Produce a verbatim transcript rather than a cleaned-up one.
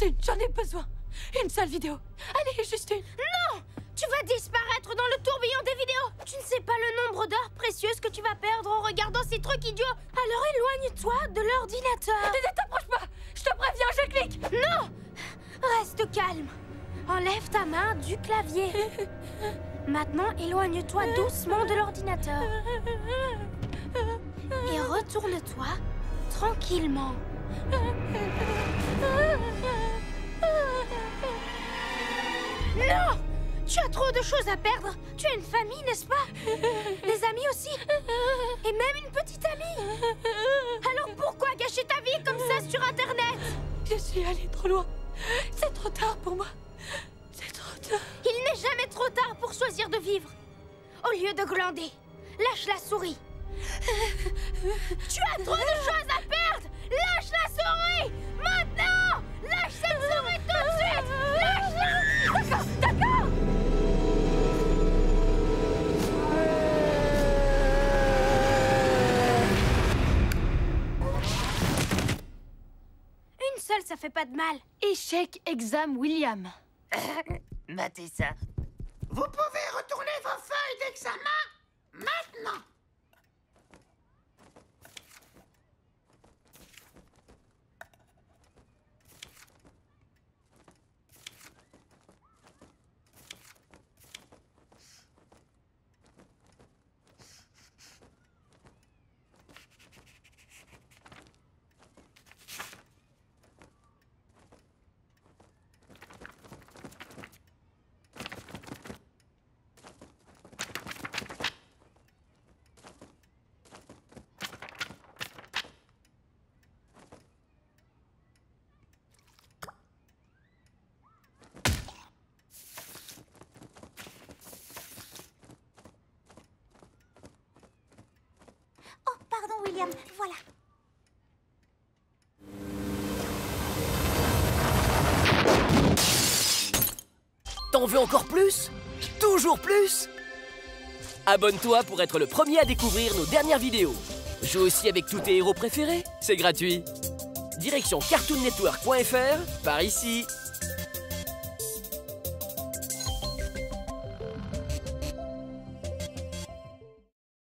une, j'en ai besoin. Une seule vidéo. Allez, juste une. Non! Tu vas disparaître dans le tourbillon des vidéos. Tu ne sais pas le nombre d'heures précieuses que tu vas perdre en regardant ces trucs idiots. Alors éloigne-toi de l'ordinateur. Ne t'approche pas. Je te préviens, je clique. Non! Reste calme. Enlève ta main du clavier. Maintenant, éloigne-toi doucement de l'ordinateur. Et retourne-toi tranquillement. Non! Tu as trop de choses à perdre. Tu as une famille, n'est-ce pas? Des amis aussi? Et même une petite amie? Alors pourquoi gâcher ta vie comme ça sur Internet? Je suis allée trop loin. C'est trop tard pour moi. C'est trop tard. Il n'est jamais trop tard pour choisir de vivre. Au lieu de glander, lâche la souris. Tu as trop de choses à perdre. Lâche la souris. Maintenant. Lâche cette souris tout de suite. Lâche-la. D'accord, d'accord. Une seule, ça fait pas de mal. Échec exam William. Matez ça. Vous pouvez retourner vos feuilles d'examen maintenant. Oh, pardon, William. Voilà. T'en veux encore plus? Toujours plus? Abonne-toi pour être le premier à découvrir nos dernières vidéos. Joue aussi avec tous tes héros préférés, c'est gratuit. Direction cartoon network point F R, par ici.